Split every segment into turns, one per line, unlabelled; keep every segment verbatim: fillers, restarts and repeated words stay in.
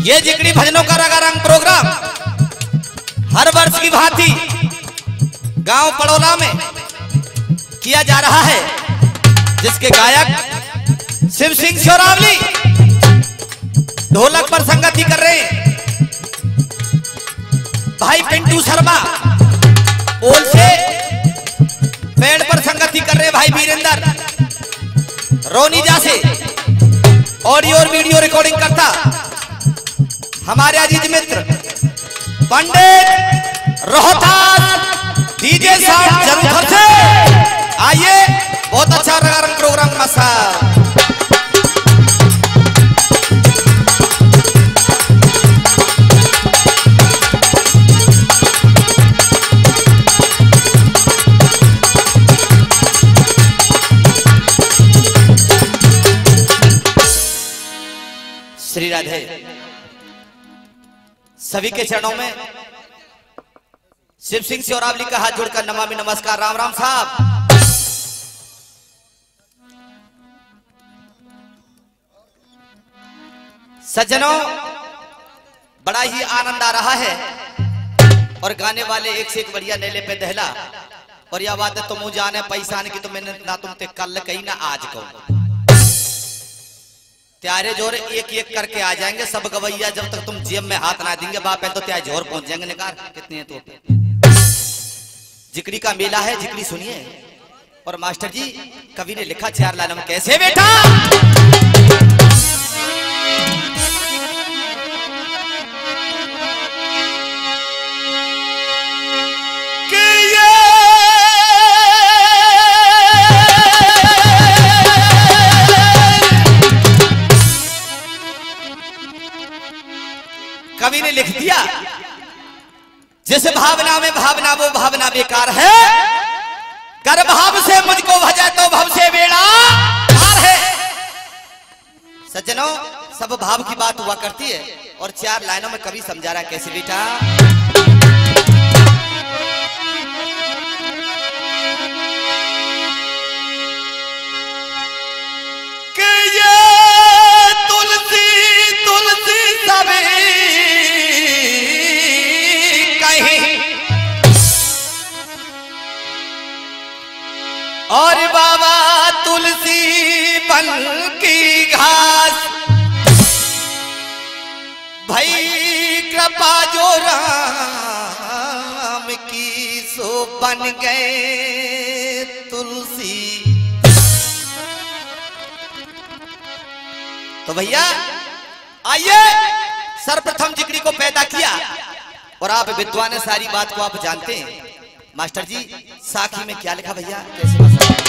ये जिगरी भजनों का रंगारंग प्रोग्राम हर वर्ष की भांति गांव पड़ोला में किया जा रहा है, जिसके गायक शिव सिंह सोरावली ढोलक पर संगति कर रहे हैं, भाई पिंटू शर्मा ओल से पेड़ पर संगति कर रहे भाई वीरेंद्र रोनीजा से ऑडियो और वीडियो रिकॉर्डिंग करता हमारे अजीज मित्र पंडित रोहतास डीजे साउंड जरूर से आइए। बहुत अच्छा रंगारंग प्रोग्राम मसा श्री राधे। सभी के चरणों में शिव सिंह सोरावली का हाथ जोड़कर नमामि नमस्कार। राम राम साहब। सज्जनों, बड़ा ही आनंद आ रहा है और गाने वाले एक से एक बढ़िया नेले पे दहला। और यह बात है, तुम जाने पैसा की तो मैंने ना तुम ते कल कही ना आज कहूं। त्यारे जोर एक एक करके आ जाएंगे सब गवैया, जब तक तुम जेब में हाथ ना देंगे बाप है तो त्यारे जोर पहुंच जाएंगे। निकार कितने हैं तो जिक्री का मेला है, जिक्री सुनिए। और मास्टर जी कवि ने लिखा चार लाइन में, कैसे बेटा कवि ने लिख दिया, जिस भावना में भावना वो भावना बेकार है, कर भाव से मुझको भजे तो भव से बेड़ा पार है। सज्जनों, सब भाव की बात हुआ करती है और चार लाइनों में कवि समझा रहा है, कैसे बेटा कि ये तुलसी तुलसी सभी और बाबा तुलसी बन की घास, भाई कृपा जो राम की सो बन गए तुलसी। तो भैया आइए, सर्वप्रथम जिक्री को पैदा किया और आप विद्वान है, सारी बात को आप जानते हैं। मास्टर जी साखी में क्या लिखा भैया, कैसे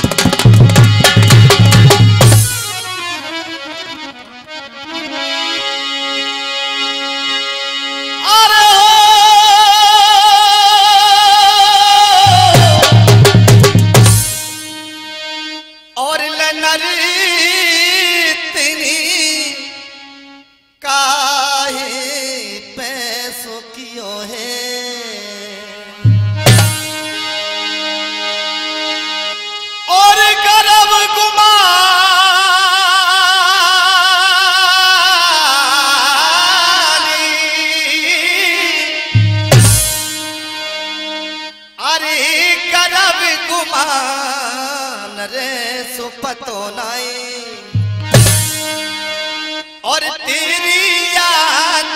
और लनरी तिनी काहे पैसों कियो है, पतो नहीं और तेरी याद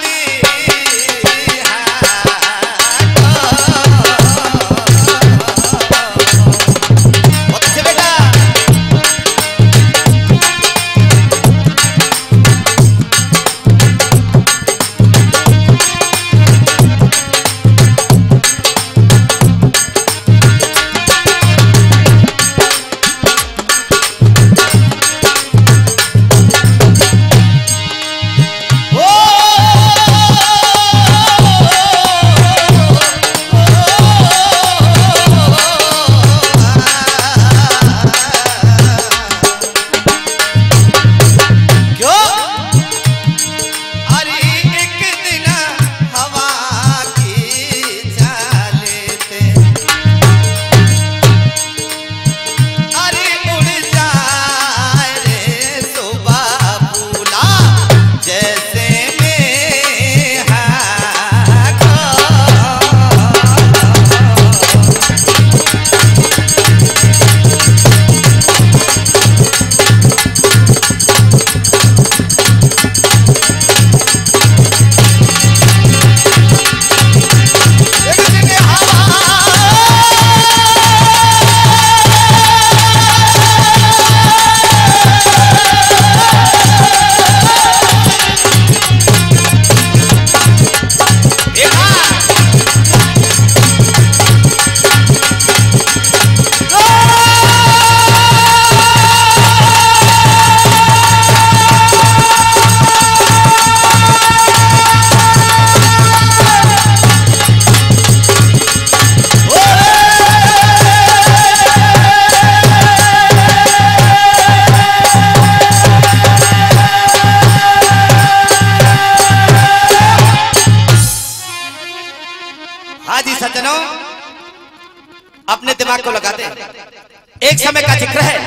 हाँ जी सज्जनों, अपने दिमाग को लगाते हैं। एक समय का जिक्र है,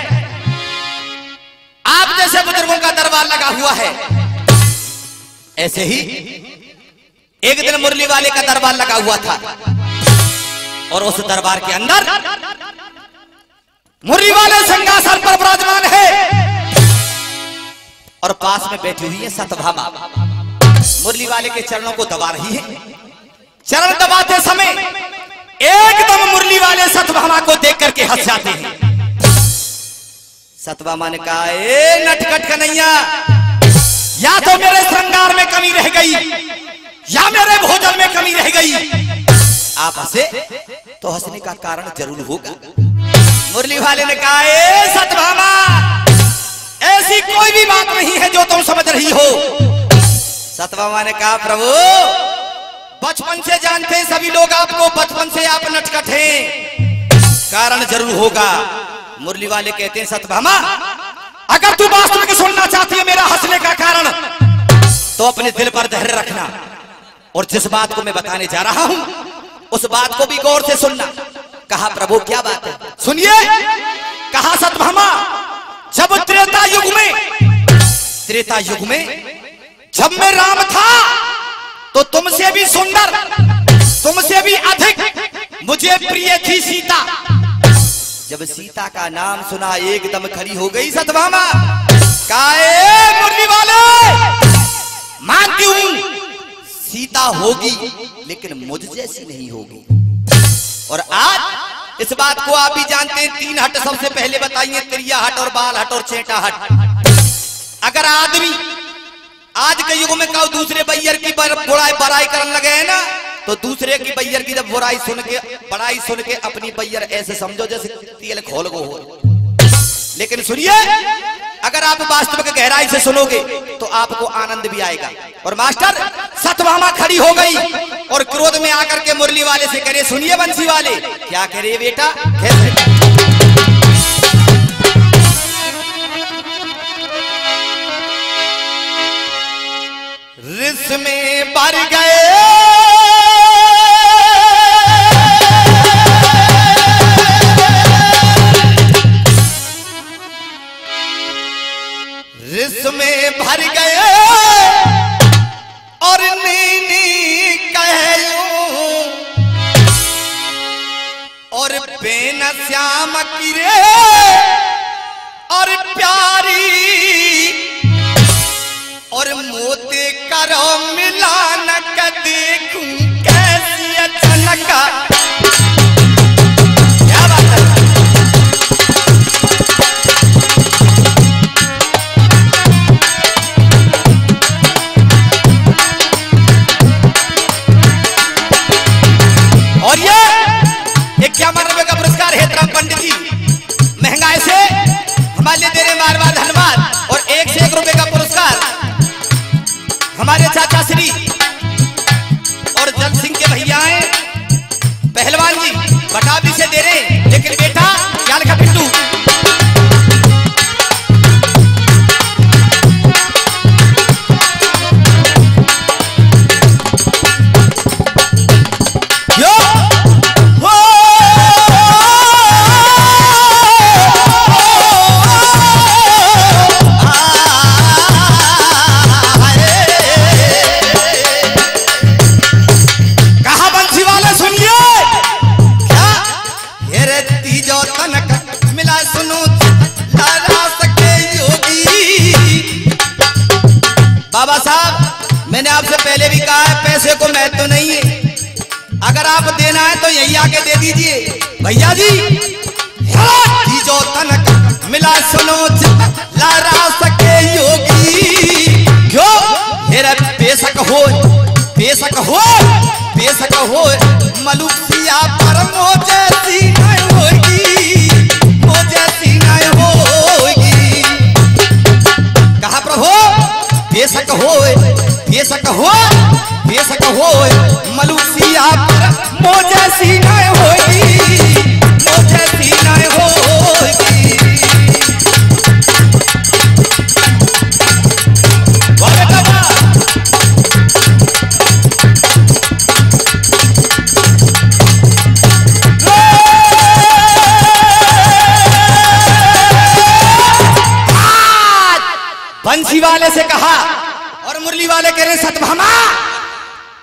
आप जैसे बुजुर्गों का दरबार लगा हुआ है, ऐसे ही एक दिन मुरली वाले का दरबार लगा हुआ था और उस दरबार के अंदर मुरली वाले सिंहासन पर विराजमान है और पास में बैठी हुई है सतभामा। मुरली वाले के चरणों को दबा रही है। चरण दबाते समय एकदम मुरली वाले सतभामा को देख करके हंस जाते हैं। सतभामा ने कहा, ए नटखट कन्हैया, या तो मेरे श्रृंगार में कमी रह गई या मेरे भोजन में कमी रह गई। आप हंसे तो हंसने का कारण जरूर होगा। मुरली वाले ने कहा, ए सतभामा, ऐसी कोई भी बात नहीं है जो तुम समझ रही हो। सतभामा ने कहा, प्रभु बचपन से जानते हैं सभी लोग आपको, बचपन से आप नटखट हैं, कारण जरूर होगा। मुरली वाले कहते हैं, सतभामा अगर तू वास्तव में सुनना चाहती है मेरा हंसने का कारण, तो अपने दिल पर धैर्य रखना और जिस बात को मैं बताने जा रहा हूं उस बात को भी गौर से सुनना। कहा, प्रभु क्या बात है? सुनिए। कहा, सतभामा जब त्रेता युग में त्रेता युग में जब मैं राम था तो तुमसे भी सुंदर, तुमसे भी अधिक मुझे प्रिय थी सीता। जब सीता का नाम सुना एकदम खड़ी हो गई सतभामा। काहे मुरली वाले, मानती हूं सीता होगी लेकिन मुझ जैसी नहीं होगी। और आज इस बात को आप भी जानते हैं, तीन हट सबसे पहले बताइए, त्रिया हट और बाल हट और चेटा हट। अगर आदमी आज के युग में कहो दूसरे बैयर की बुराई बड़ाई करने लगे है ना, तो दूसरे की बैयर की जब बुराई सुन के बड़ाई सुन के अपनी बैयर ऐसे समझो जैसे तेल खोल गो हो। लेकिन सुनिए, अगर आप वास्तविक गहराई से सुनोगे तो आपको आनंद भी आएगा। और मास्टर सतभामा खड़ी हो गई और क्रोध में आकर के मुरली वाले से करे, सुनिए बंसी वाले, क्या करे बेटा, कैसे? रिस में भर गए रिस में भर गए और नीनी कह लूं और बेन श्याम किरे और प्यारी और मोते करो मिलान का देखूं कैसी अचानक। क्या बात है? और ये इक्यावन रुपए का पुरस्कार हेतराम पंडित जी महंगाई से हमारे लिए दे रहे, बार बार धन्यवाद। और एक से एक रुपए का पुरस्कार हमारे चाचा श्री और जल सिंह के भैया हैं पहलवान जी बटाबी से दे रहे। लेकिन बेटा क्या लिखा पिट्टू, बाबा साहब मैंने आपसे पहले भी कहा है, पैसे को महत्व तो नहीं है, अगर आप देना है तो यही आके दे दीजिए। भैया जी जो तनक मिला सुनो लारा सके योगी, क्यों मेरा बेशक हो बेशक हो बेशक हो मलुकिया पर मोजे सी नहीं होगी, मोजे सी नहीं होगी। कहा प्रभु बेशक हो बेशक हो बेशक हो मलुकिया पर मोजे सी नहीं होगी, मोजे सी नहीं होगी। वाह बेटा,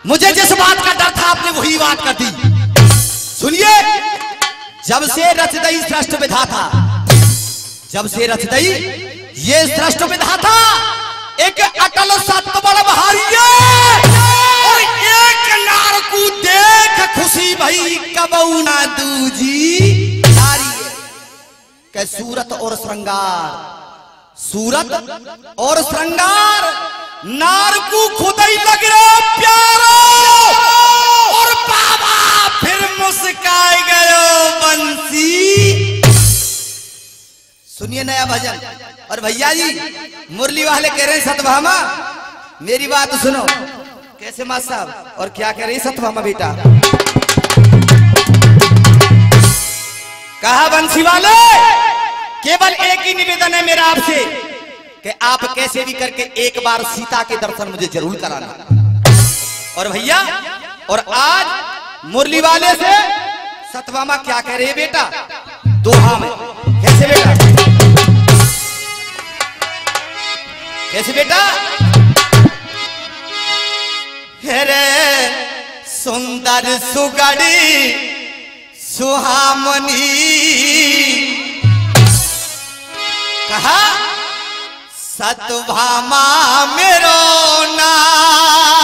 मुझे जिस बात का डर था आपने वही बात कर दी। सुनिए, जब से रचदई सृष्टि विधाता, जब से रचदई ये सृष्टि विधाता एक अटल सत्य बड़ भारी और एक नार को देख खुशी भई कबऊ ना दूजी सारी के सूरत और श्रृंगार, सूरत और श्रृंगार नार को खुदाई लग रहा प्यारो और बाबा फिर मुस्काए गयो बंसी। सुनिए नया भजन। और भैया जी मुरली वाले कह रहे हैं सतभामा, मेरी बात सुनो। कैसे मां साहब? और क्या कह रही सतभामा बेटा? कहा बंसी वाले, केवल एक ही निवेदन है मेरा आपसे कि आप कैसे भी करके एक बार सीता के दर्शन मुझे जरूर कराना। और भैया, और आज मुरली वाले से सतभामा क्या कह रही है बेटा? दोहा में कैसे बेटा? कैसे बेटा? हेरे सुंदर सुगड़ी सुहामनी, कहा सतभामा मेरो नाम,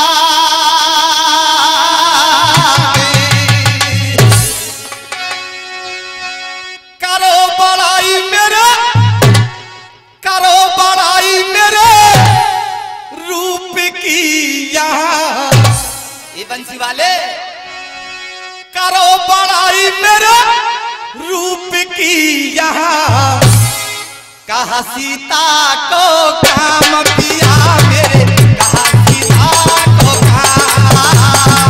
करो बड़ाई मेरे, करो बड़ाई मेरे रूप की यहाँ। ये बंसी वाले, करो बड़ाई मेरे रूप की यहाँ, कहा सीता को काम पिया मेरे, कहा सीता को काम।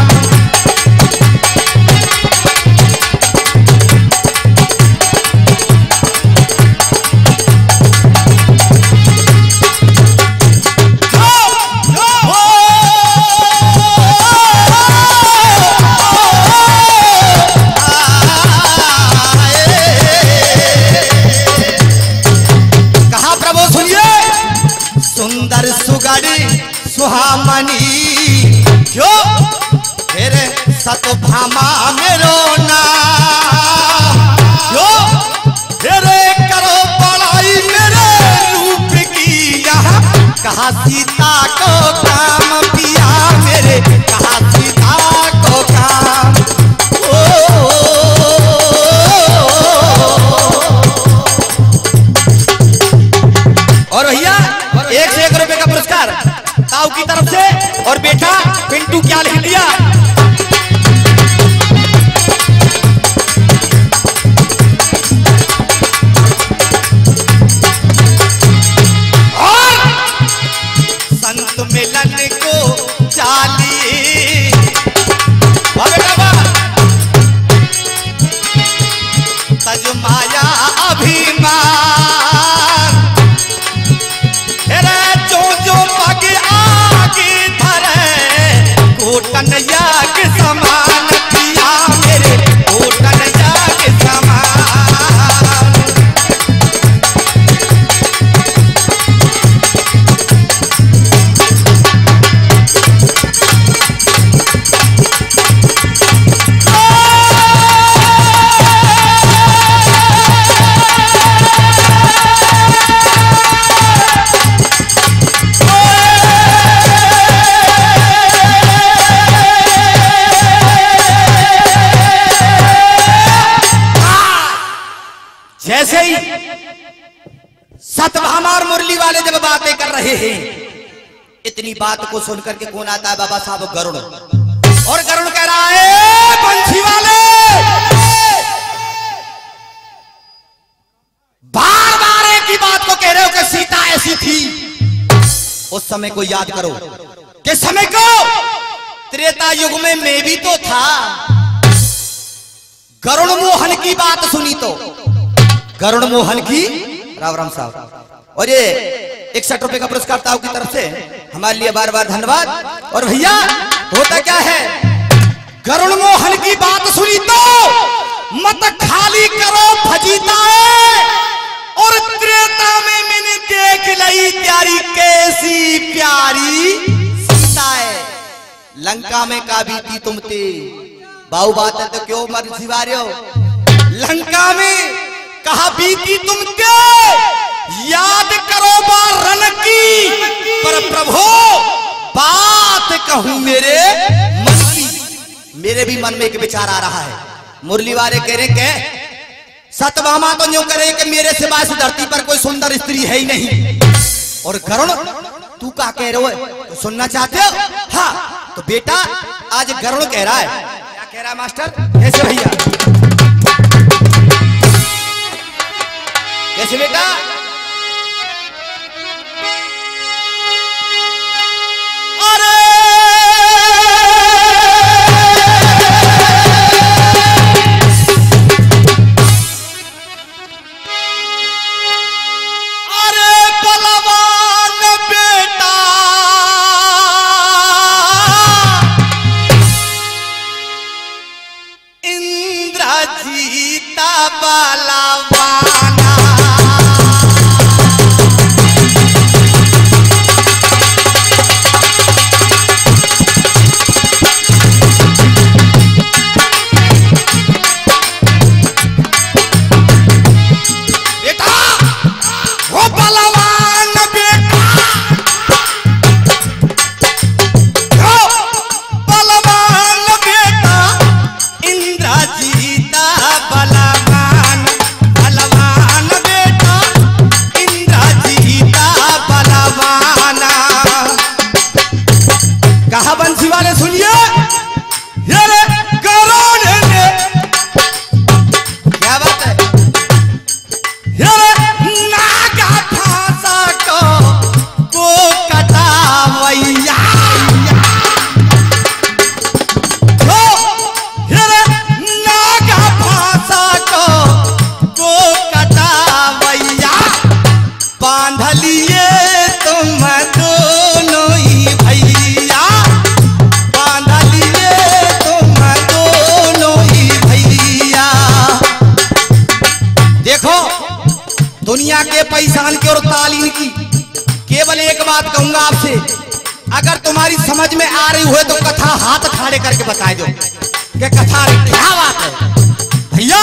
सुहामनी क्यों तेरे सतभामा मेरो नाम, क्यों तेरे करो बड़ाई मेरे रूप की यहाँ, कहा सीता को काम पिया मेरे, कहा सीता को काम। ओ, और भैया एक से एक रुपए का पुरस्कार ताऊ की तरफ से। और बेटा पिंटू क्या लिख लिया? और संत मिलन को चाली, और बेटा तज माया अभिमान, कोटन याग समान पिया मेरे, कोटन याग समान। जैसे ही सतभामा और मुरली वाले जब बातें कर रहे हैं, इतनी बात को सुनकर के कौन आता है? बाबा साहब गरुड़। और गरुड़ कह रहा है बंसी वाले, बार बार एक ही बात को कह रहे हो कि सीता ऐसी थी। उस समय को याद करो कि समय को त्रेता युग में मैं भी तो था। गरुड़ मोहन की बात सुनी तो, गरुड़ मोहन की राम राम साहब। और ये इकसठ रुपए का पुरस्कार ताऊ की तरफ से हमारे लिए बार बार धन्यवाद। और भैया होता क्या है, गरुड़ मोहन की बात सुनी तो मत खाली करो फजीता है। और त्रेता में मैंने देख ली प्यारी कैसी प्यारी सीता है, लंका में का बीती तुम ते बाऊ बात है तो क्यों मर सिवा रहे हो? लंका में कहा बीती तुम ते याद करो बार रन की, पर प्रभु बात कहूं मेरे मन की। मेरे भी मन में एक विचार आ रहा है। मुरली वाले कह रहे के सतभामा तो यूं करे कि मेरे सिवा इस धरती पर कोई सुंदर स्त्री है ही नहीं। और गरुण तू क्या कह रहे हो? तो सुनना चाहते हो? हाँ तो बेटा आज गरुण कह रहा है। क्या कह रहा है मास्टर? कैसे भैया कैसे बेटा? अरे दुनिया के पैसान की और तालीन की केवल एक बात कहूंगा आपसे, अगर तुम्हारी समझ में आ रही हो तो कथा हाथ खड़े करके बता दो कि कथा क्या बात है भैया।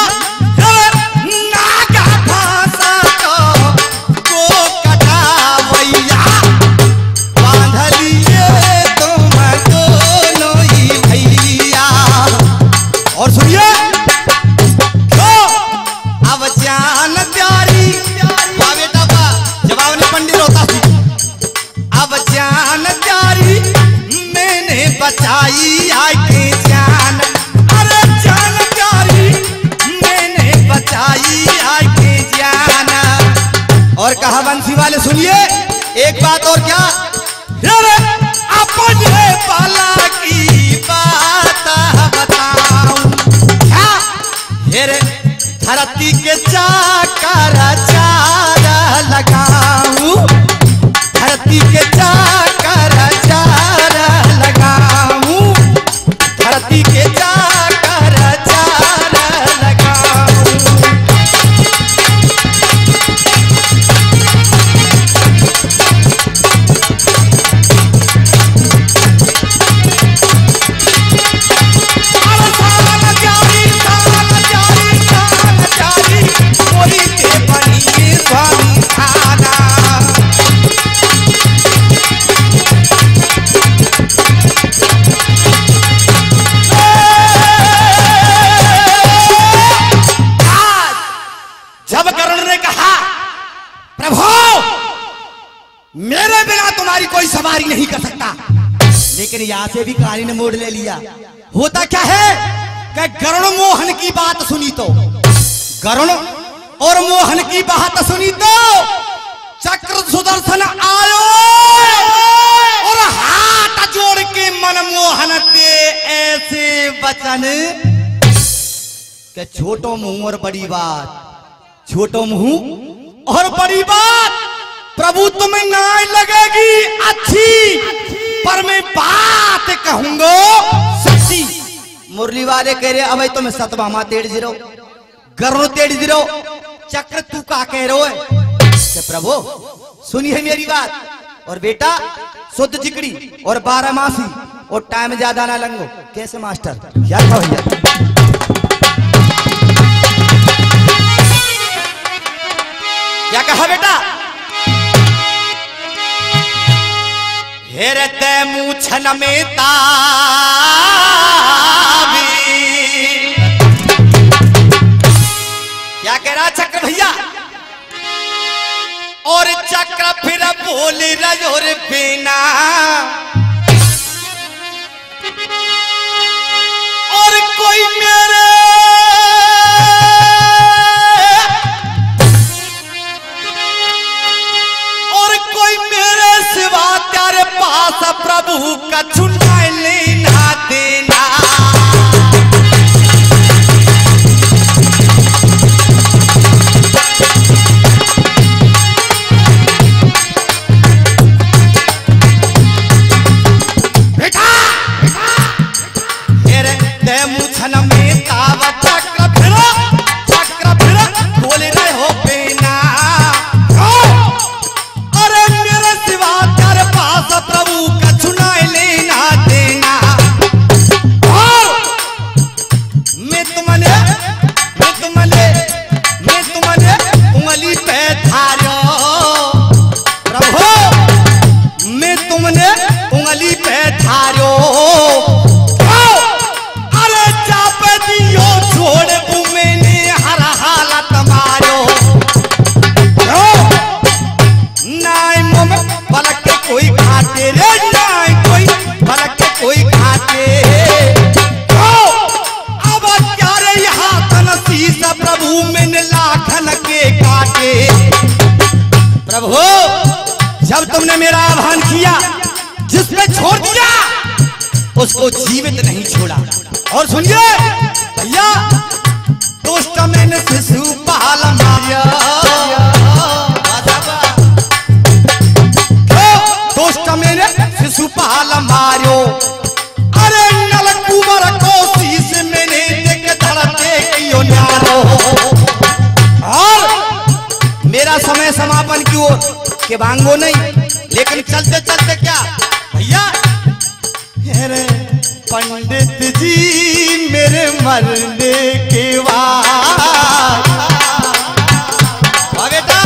और सुनिए अब जान प्यारी बेटा बा जवाब ने पंडित होता थी। अब जान प्यारी मैंने बचाई आके जान, अरे जान प्यारी मैंने बचाई आके जान। और कहा बंसी वाले सुनिए एक बात और क्या, अपने बाला की बात बताऊं क्या, हेरे धरती के चाकर चार लगाऊं, धरती के चाकर चार लगाऊं, धरती के चाकर चार लगाऊं। जब कर्ण ने कहा प्रभु मेरे बिना तुम्हारी कोई सवारी नहीं कर सकता, लेकिन यहां से भी कहानी ने मोड़ ले लिया। होता क्या है कि गरुण मोहन की बात सुनी तो गरुण और मोहन की बात सुनी तो चक्र सुदर्शन आयो और हाथ जोड़ के मनमोहन के ऐसे वचन कि छोटो मुंह और बड़ी बात, छोटो मुंह और बड़ी बात प्रभु तुम्हें ना लगेगी अच्छी, पर मैं बात कहूंगा सच्ची। मुरली वाले कह रहे अब तुम्हें सतभामा तेड़ जीरो गरुण तेड़ जीरो चक्र तू का कह रहे हो? प्रभु सुनिए मेरी बात, और बेटा शुद्ध चिकड़ी और बारह मासी और टाइम ज्यादा ना लंगो। कैसे मास्टर क्या था भैया? क्या कहा बेटा? हेरते मूछन में ताबी। क्या कह रहा चक्र भैया? और चक्र फिर बोल रजोर बिना और कोई मेरे और कोई मेरे सिवा तेरे पास प्रभु का चुना लेना देना। प्रभु जब तुमने मेरा आह्वान किया, जिसने छोड़ दिया उसको जीवित नहीं छोड़ा। और सुनिए भैया, दुष्ट मैंने शिशुपाल मारिया, दुष्ट मैंने शिशुपाल मारियो। अरे नल कुंवर को शीश मैंने देख धड़के कियो न्यारो। और मेरा समय समापन की ओर के बांगो नहीं, लेकिन चलते चलते क्या भैया? अरे पंडित जी मेरे मरने के बाद बेटा,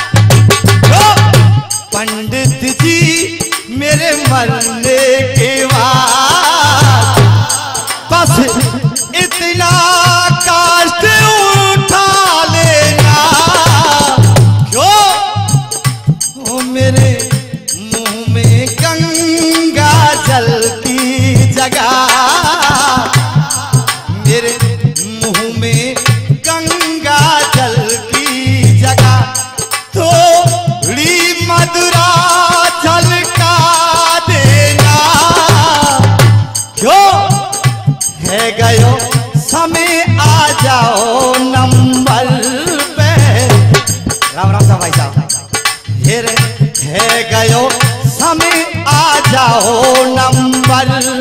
पंडित जी मेरे मरने के बाद बस इतना कष्ट उठा लेना। क्यों? वो मेरे मुंह में गंगा जल की जगह, मेरे मुंह में गंगा जल की जगह थोड़ी मधुरा झलका देना। क्यों? है गयो समय आ जाओ नंबर पे। राम राम साहब भाई साहब, है गयो समय आ जाओ नंबर